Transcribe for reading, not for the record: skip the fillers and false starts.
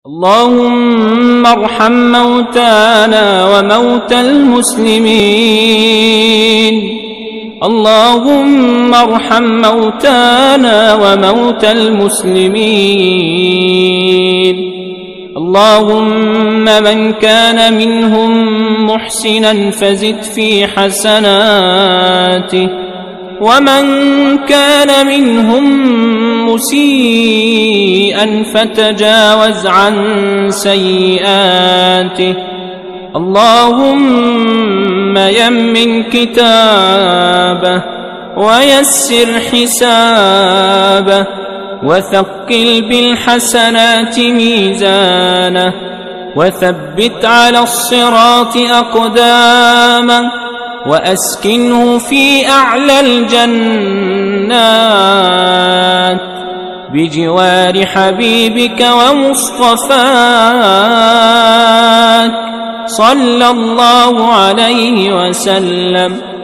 اللهم ارحم موتانا وموتى المسلمين. اللهم ارحم موتانا وموتى المسلمين. اللهم من كان منهم محسنا فزد في حسناته، ومن كان منهم مسيئا فتجاوز عن سيئاته. اللهم يمن كتابه ويسر حسابه، وثقل بالحسنات ميزانه، وثبت على الصراط أقدامه، وأسكنه في أعلى الجنات بجوار حبيبك ومصطفاك صلى الله عليه وسلم.